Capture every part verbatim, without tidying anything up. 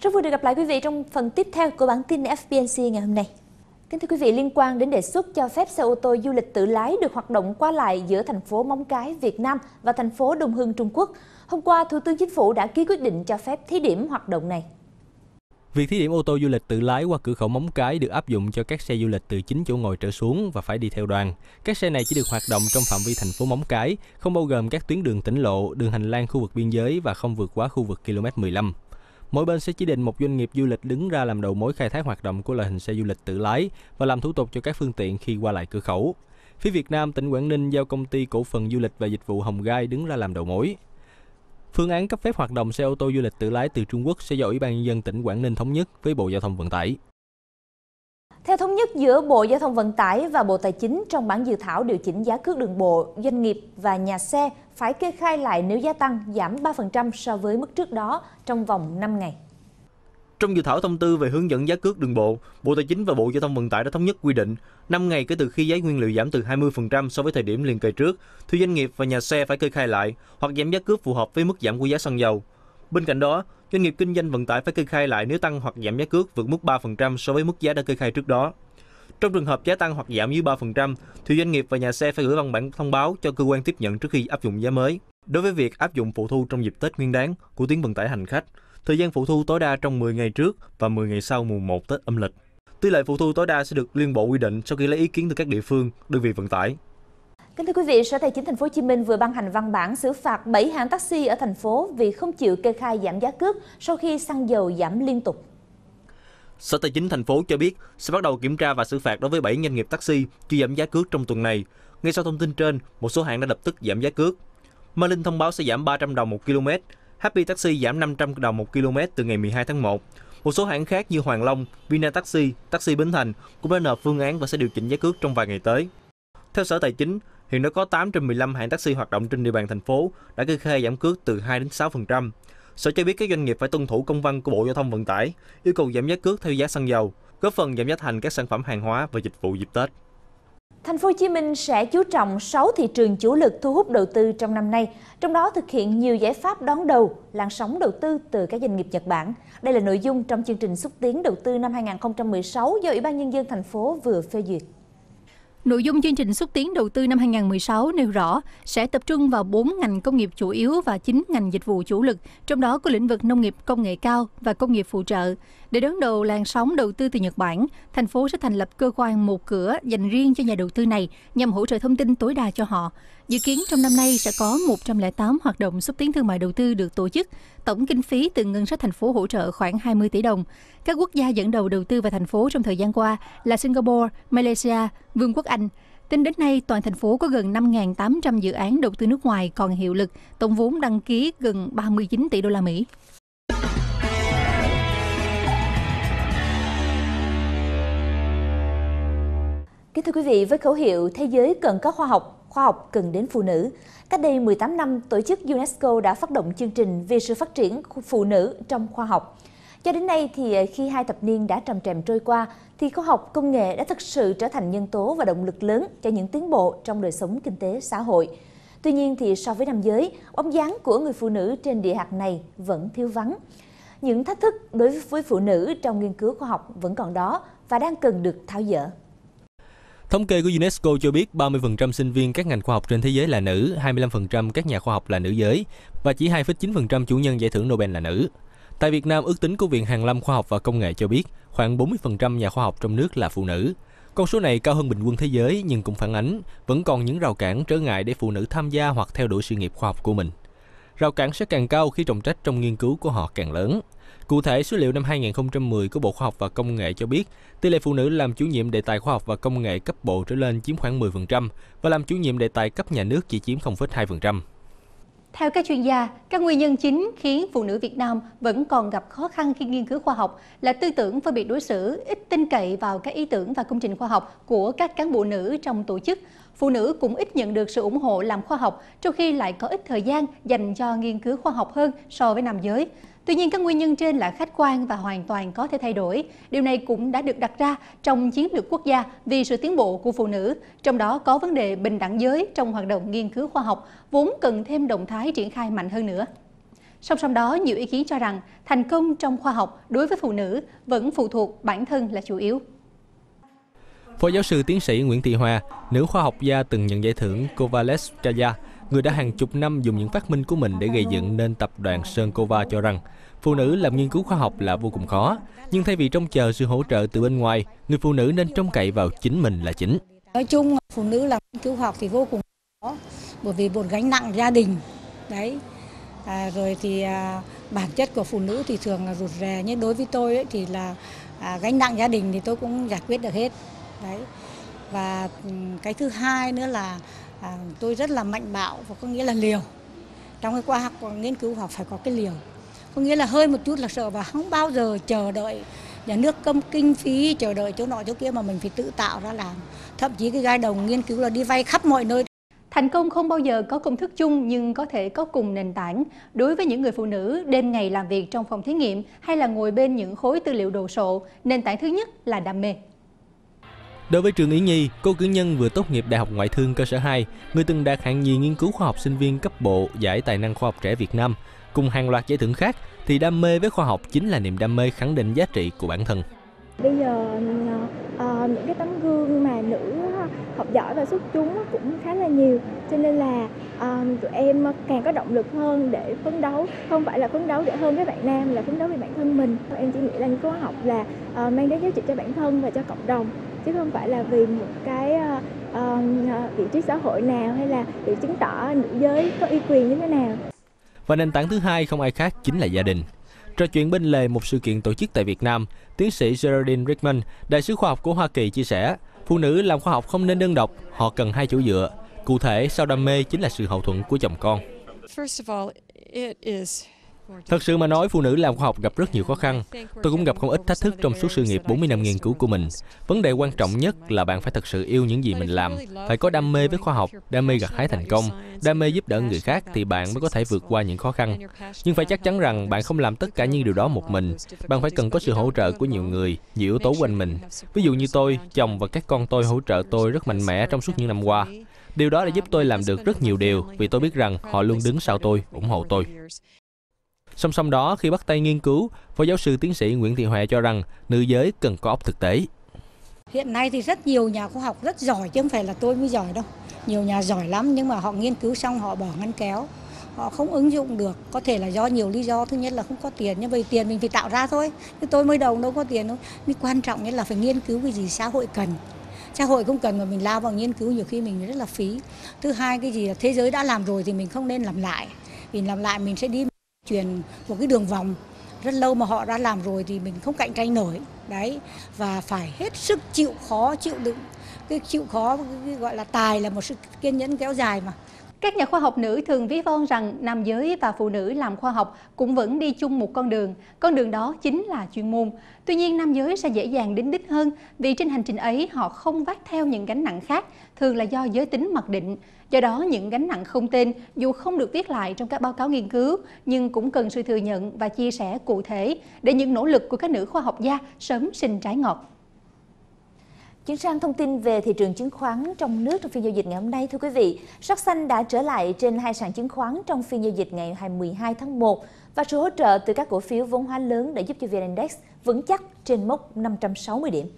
Rất vui được gặp lại quý vị trong phần tiếp theo của bản tin ép pê en xê ngày hôm nay. Kính thưa quý vị, liên quan đến đề xuất cho phép xe ô tô du lịch tự lái được hoạt động qua lại giữa thành phố Móng Cái, Việt Nam và thành phố Đông Hưng, Trung Quốc, hôm qua Thủ tướng Chính phủ đã ký quyết định cho phép thí điểm hoạt động này. Việc thí điểm ô tô du lịch tự lái qua cửa khẩu Móng Cái được áp dụng cho các xe du lịch từ chín chỗ ngồi trở xuống và phải đi theo đoàn. Các xe này chỉ được hoạt động trong phạm vi thành phố Móng Cái, không bao gồm các tuyến đường tỉnh lộ, đường hành lang khu vực biên giới và không vượt quá khu vực ki lô mét mười lăm. Mỗi bên sẽ chỉ định một doanh nghiệp du lịch đứng ra làm đầu mối khai thác hoạt động của loại hình xe du lịch tự lái và làm thủ tục cho các phương tiện khi qua lại cửa khẩu. Phía Việt Nam, tỉnh Quảng Ninh giao công ty cổ phần du lịch và dịch vụ Hồng Gai đứng ra làm đầu mối. Phương án cấp phép hoạt động xe ô tô du lịch tự lái từ Trung Quốc sẽ do Ủy ban nhân dân tỉnh Quảng Ninh thống nhất với Bộ Giao thông Vận tải. Theo thống nhất giữa Bộ Giao thông Vận tải và Bộ Tài chính, trong bản dự thảo điều chỉnh giá cước đường bộ, doanh nghiệp và nhà xe phải kê khai lại nếu giá tăng giảm ba phần trăm so với mức trước đó trong vòng năm ngày. Trong dự thảo thông tư về hướng dẫn giá cước đường bộ, Bộ Tài chính và Bộ Giao thông Vận tải đã thống nhất quy định năm ngày kể từ khi giá nguyên liệu giảm từ hai mươi phần trăm so với thời điểm liền kề trước, thì doanh nghiệp và nhà xe phải kê khai lại hoặc giảm giá cước phù hợp với mức giảm của giá xăng dầu. Bên cạnh đó, doanh nghiệp kinh doanh vận tải phải kê khai lại nếu tăng hoặc giảm giá cước vượt mức ba phần trăm so với mức giá đã kê khai trước đó. Trong trường hợp giá tăng hoặc giảm dưới ba phần trăm, thì doanh nghiệp và nhà xe phải gửi văn bản thông báo cho cơ quan tiếp nhận trước khi áp dụng giá mới. Đối với việc áp dụng phụ thu trong dịp Tết Nguyên đán của tuyến vận tải hành khách, thời gian phụ thu tối đa trong mười ngày trước và mười ngày sau mùng một Tết âm lịch. Tỷ lệ phụ thu tối đa sẽ được Liên Bộ quy định sau khi lấy ý kiến từ các địa phương, đơn vị vận tải. Kính thưa quý vị, Sở Tài chính Thành phố Hồ Chí Minh vừa ban hành văn bản xử phạt bảy hãng taxi ở thành phố vì không chịu kê khai giảm giá cước sau khi xăng dầu giảm liên tục. Sở Tài chính thành phố cho biết sẽ bắt đầu kiểm tra và xử phạt đối với bảy doanh nghiệp taxi chưa giảm giá cước trong tuần này. Ngay sau thông tin trên, một số hãng đã lập tức giảm giá cước. Mai Linh thông báo sẽ giảm ba trăm đồng một km, Happy Taxi giảm năm trăm đồng một km từ ngày mười hai tháng một. Một số hãng khác như Hoàng Long, Vina Taxi, Taxi Bến Thành cũng đã nộp phương án và sẽ điều chỉnh giá cước trong vài ngày tới. Theo Sở Tài chính, hiện đã có tám trên mười lăm hãng taxi hoạt động trên địa bàn thành phố đã kê khai giảm cước từ hai đến sáu phần trăm. Sở cho biết các doanh nghiệp phải tuân thủ công văn của Bộ Giao thông Vận tải yêu cầu giảm giá cước theo giá xăng dầu, góp phần giảm giá thành các sản phẩm hàng hóa và dịch vụ dịp Tết. Thành phố Hồ Chí Minh sẽ chú trọng sáu thị trường chủ lực thu hút đầu tư trong năm nay, trong đó thực hiện nhiều giải pháp đón đầu làn sóng đầu tư từ các doanh nghiệp Nhật Bản. Đây là nội dung trong chương trình xúc tiến đầu tư năm hai nghìn không trăm mười sáu do Ủy ban Nhân dân thành phố vừa phê duyệt. Nội dung chương trình xúc tiến đầu tư năm hai nghìn không trăm mười sáu nêu rõ sẽ tập trung vào bốn ngành công nghiệp chủ yếu và chín ngành dịch vụ chủ lực, trong đó có lĩnh vực nông nghiệp công nghệ cao và công nghiệp phụ trợ. Để đón đầu làn sóng đầu tư từ Nhật Bản, thành phố sẽ thành lập cơ quan một cửa dành riêng cho nhà đầu tư này nhằm hỗ trợ thông tin tối đa cho họ. Dự kiến trong năm nay sẽ có một trăm lẻ tám hoạt động xúc tiến thương mại đầu tư được tổ chức, tổng kinh phí từ ngân sách thành phố hỗ trợ khoảng hai mươi tỷ đồng. Các quốc gia dẫn đầu đầu tư vào thành phố trong thời gian qua là Singapore, Malaysia, Vương quốc Anh. Tính đến nay, toàn thành phố có gần năm nghìn tám trăm dự án đầu tư nước ngoài còn hiệu lực, tổng vốn đăng ký gần ba mươi chín tỷ đô la Mỹ. Kính thưa quý vị, với khẩu hiệu Thế giới cần có khoa học, khoa học cần đến phụ nữ, cách đây mười tám năm, tổ chức UNESCO đã phát động chương trình vì sự phát triển phụ nữ trong khoa học. Cho đến nay, thì khi hai thập niên đã trầm trầm trôi qua, thì khoa học công nghệ đã thực sự trở thành nhân tố và động lực lớn cho những tiến bộ trong đời sống kinh tế xã hội. Tuy nhiên, thì so với nam giới, bóng dáng của người phụ nữ trên địa hạt này vẫn thiếu vắng. Những thách thức đối với phụ nữ trong nghiên cứu khoa học vẫn còn đó và đang cần được tháo dỡ. Thống kê của UNESCO cho biết ba mươi phần trăm sinh viên các ngành khoa học trên thế giới là nữ, hai mươi lăm phần trăm các nhà khoa học là nữ giới và chỉ hai phẩy chín phần trăm chủ nhân giải thưởng Nobel là nữ. Tại Việt Nam, ước tính của Viện Hàn Lâm Khoa học và Công nghệ cho biết khoảng bốn mươi phần trăm nhà khoa học trong nước là phụ nữ. Con số này cao hơn bình quân thế giới nhưng cũng phản ánh vẫn còn những rào cản trở ngại để phụ nữ tham gia hoặc theo đuổi sự nghiệp khoa học của mình. Rào cản sẽ càng cao khi trọng trách trong nghiên cứu của họ càng lớn. Cụ thể, số liệu năm hai nghìn không trăm mười của Bộ Khoa học và Công nghệ cho biết tỷ lệ phụ nữ làm chủ nhiệm đề tài khoa học và công nghệ cấp bộ trở lên chiếm khoảng mười phần trăm và làm chủ nhiệm đề tài cấp nhà nước chỉ chiếm không phẩy hai phần trăm. Theo các chuyên gia, các nguyên nhân chính khiến phụ nữ Việt Nam vẫn còn gặp khó khăn khi nghiên cứu khoa học là tư tưởng phân biệt đối xử, ít tin cậy vào các ý tưởng và công trình khoa học của các cán bộ nữ trong tổ chức. Phụ nữ cũng ít nhận được sự ủng hộ làm khoa học, trong khi lại có ít thời gian dành cho nghiên cứu khoa học hơn so với nam giới. Tuy nhiên, các nguyên nhân trên là khách quan và hoàn toàn có thể thay đổi. Điều này cũng đã được đặt ra trong chiến lược quốc gia vì sự tiến bộ của phụ nữ, trong đó có vấn đề bình đẳng giới trong hoạt động nghiên cứu khoa học, vốn cần thêm động thái triển khai mạnh hơn nữa. Song song đó, nhiều ý kiến cho rằng thành công trong khoa học đối với phụ nữ vẫn phụ thuộc bản thân là chủ yếu. Phó giáo sư tiến sĩ Nguyễn Thị Hoa, nữ khoa học gia từng nhận giải thưởng Kovalevskaya, người đã hàng chục năm dùng những phát minh của mình để gây dựng nên tập đoàn Sơn Kova cho rằng phụ nữ làm nghiên cứu khoa học là vô cùng khó, nhưng thay vì trông chờ sự hỗ trợ từ bên ngoài, người phụ nữ nên trông cậy vào chính mình là chính. Nói chung, phụ nữ làm nghiên cứu khoa học thì vô cùng khó, bởi vì một gánh nặng gia đình, đấy. À, rồi thì à, bản chất của phụ nữ thì thường là rụt rè, nhưng đối với tôi ấy, thì là à, gánh nặng gia đình thì tôi cũng giải quyết được hết, đấy. Và cái thứ hai nữa là à, tôi rất là mạnh bạo, và có nghĩa là liều. Trong cái khoa học và nghiên cứu học phải có cái liều, có nghĩa là hơi một chút là sợ và không bao giờ chờ đợi nhà nước công kinh phí, chờ đợi chỗ nọ chỗ kia, mà mình phải tự tạo ra làm. Thậm chí cái giai đoạn nghiên cứu là đi vay khắp mọi nơi. Thành công không bao giờ có công thức chung, nhưng có thể có cùng nền tảng. Đối với những người phụ nữ đêm ngày làm việc trong phòng thí nghiệm hay là ngồi bên những khối tư liệu đồ sộ, nền tảng thứ nhất là đam mê. Đối với Trương Yến Nhi, cô cử nhân vừa tốt nghiệp Đại học Ngoại thương cơ sở hai, người từng đạt hạng nhì nghiên cứu khoa học sinh viên cấp bộ giải tài năng khoa học trẻ Việt Nam, cùng hàng loạt giải thưởng khác, thì đam mê với khoa học chính là niềm đam mê khẳng định giá trị của bản thân. Bây giờ uh, những cái tấm gương mà nữ học giỏi và xuất chúng cũng khá là nhiều, cho nên là uh, tụi em càng có động lực hơn để phấn đấu, không phải là phấn đấu để hơn với bạn nam, là phấn đấu vì bản thân mình. Em chỉ nghĩ là nghiên cứu khoa học là uh, mang đến giá trị cho bản thân và cho cộng đồng, chứ không phải là vì một cái uh, uh, vị trí xã hội nào hay là để chứng tỏ nữ giới có uy quyền như thế nào. Và nền tảng thứ hai không ai khác chính là gia đình. Trò chuyện bên lề một sự kiện tổ chức tại Việt Nam, tiến sĩ Geraldine Rickman, đại sứ khoa học của Hoa Kỳ chia sẻ, phụ nữ làm khoa học không nên đơn độc, họ cần hai chỗ dựa. Cụ thể, sau đam mê chính là sự hậu thuẫn của chồng con. Thật sự mà nói, phụ nữ làm khoa học gặp rất nhiều khó khăn. Tôi cũng gặp không ít thách thức trong suốt sự nghiệp bốn mươi năm nghiên cứu của mình. Vấn đề quan trọng nhất là bạn phải thật sự yêu những gì mình làm, phải có đam mê với khoa học, đam mê gặt hái thành công, đam mê giúp đỡ người khác thì bạn mới có thể vượt qua những khó khăn. Nhưng phải chắc chắn rằng bạn không làm tất cả những điều đó một mình. Bạn phải cần có sự hỗ trợ của nhiều người, nhiều yếu tố quanh mình. Ví dụ như tôi, chồng và các con tôi hỗ trợ tôi rất mạnh mẽ trong suốt những năm qua. Điều đó đã giúp tôi làm được rất nhiều điều, vì tôi biết rằng họ luôn đứng sau tôi, ủng hộ tôi. Song song đó, khi bắt tay nghiên cứu, Phó giáo sư tiến sĩ Nguyễn Thị Hoa cho rằng nữ giới cần có óc thực tế. Hiện nay thì rất nhiều nhà khoa học rất giỏi, chứ không phải là tôi mới giỏi đâu. Nhiều nhà giỏi lắm, nhưng mà họ nghiên cứu xong họ bỏ ngăn kéo. Họ không ứng dụng được, có thể là do nhiều lý do. Thứ nhất là không có tiền, nhưng vì tiền mình phải tạo ra thôi. Nhưng tôi mới đầu đâu có tiền đâu. Nhưng quan trọng nhất là phải nghiên cứu cái gì xã hội cần. Xã hội không cần mà mình lao vào nghiên cứu nhiều khi mình rất là phí. Thứ hai, cái gì là thế giới đã làm rồi thì mình không nên làm lại. Vì làm lại mình sẽ đi truyền một cái đường vòng rất lâu mà họ đã làm rồi thì mình không cạnh tranh nổi. Đấy, và phải hết sức chịu khó, chịu đựng. Cái chịu khó cái gọi là tài là một sự kiên nhẫn kéo dài mà. Các nhà khoa học nữ thường ví von rằng nam giới và phụ nữ làm khoa học cũng vẫn đi chung một con đường. Con đường đó chính là chuyên môn. Tuy nhiên, nam giới sẽ dễ dàng đến đích hơn vì trên hành trình ấy họ không vác theo những gánh nặng khác, thường là do giới tính mặc định. Do đó, những gánh nặng không tên dù không được viết lại trong các báo cáo nghiên cứu, nhưng cũng cần sự thừa nhận và chia sẻ cụ thể để những nỗ lực của các nữ khoa học gia sớm sinh trái ngọt. Chuyển sang thông tin về thị trường chứng khoán trong nước trong phiên giao dịch ngày hôm nay, thưa quý vị, sắc xanh đã trở lại trên hai sàn chứng khoán trong phiên giao dịch ngày mười hai tháng một và sự hỗ trợ từ các cổ phiếu vốn hóa lớn đã giúp cho vê en Index vững chắc trên mốc năm trăm sáu mươi điểm.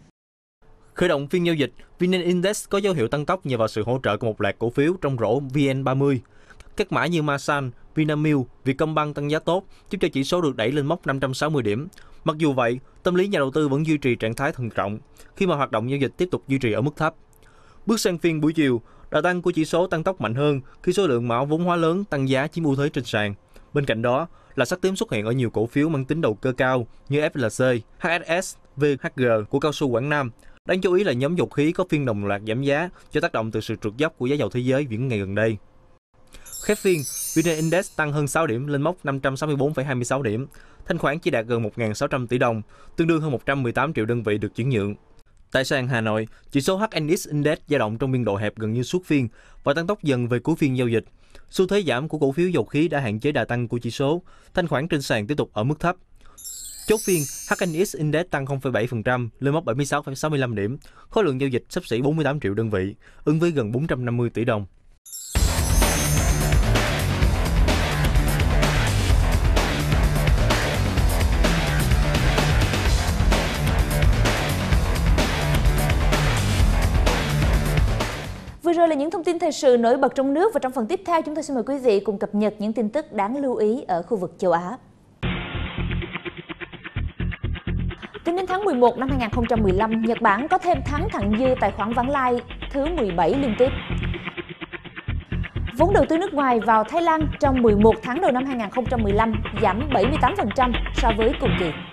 Khởi động phiên giao dịch, vê en Index có dấu hiệu tăng tốc nhờ vào sự hỗ trợ của một loạt cổ phiếu trong rổ vê en ba mươi. Các mã như Masan, Vinamilk, Vietcombank tăng giá tốt, giúp cho chỉ số được đẩy lên mốc năm trăm sáu mươi điểm. Mặc dù vậy, tâm lý nhà đầu tư vẫn duy trì trạng thái thận trọng khi mà hoạt động giao dịch tiếp tục duy trì ở mức thấp. Bước sang phiên buổi chiều, đà tăng của chỉ số tăng tốc mạnh hơn khi số lượng mã vốn hóa lớn tăng giá chiếm ưu thế trên sàn. Bên cạnh đó, là sắc tím xuất hiện ở nhiều cổ phiếu mang tính đầu cơ cao như ép lờ xê, hát ét ét, vê hát giê của cao su Quảng Nam. Đáng chú ý là nhóm dầu khí có phiên đồng loạt giảm giá do tác động từ sự trượt dốc của giá dầu thế giới những ngày gần đây. Khép phiên, vê en Index tăng hơn sáu điểm lên mốc năm trăm sáu mươi tư phẩy hai mươi sáu điểm. Thanh khoản chỉ đạt gần một nghìn sáu trăm tỷ đồng, tương đương hơn một trăm mười tám triệu đơn vị được chuyển nhượng. Tại sàn Hà Nội, chỉ số hát en ích Index dao động trong biên độ hẹp gần như suốt phiên và tăng tốc dần về cuối phiên giao dịch. Xu thế giảm của cổ phiếu dầu khí đã hạn chế đà tăng của chỉ số, thanh khoản trên sàn tiếp tục ở mức thấp. Chốt phiên, hát en ích Index tăng không phẩy bảy phần trăm lên mốc bảy mươi sáu phẩy sáu mươi lăm điểm, khối lượng giao dịch xấp xỉ bốn mươi tám triệu đơn vị, ứng với gần bốn trăm năm mươi tỷ đồng. vừa rồi là những thông tin thời sự nổi bật trong nước, và trong phần tiếp theo chúng tôi xin mời quý vị cùng cập nhật những tin tức đáng lưu ý ở khu vực châu Á. Tính đến tháng mười một năm hai nghìn không trăm mười lăm, Nhật Bản có thêm thắng thặng dư tài khoản vãng lai thứ mười bảy liên tiếp. Vốn đầu tư nước ngoài vào Thái Lan trong mười một tháng đầu năm hai nghìn không trăm mười lăm giảm bảy mươi tám phần trăm so với cùng kỳ.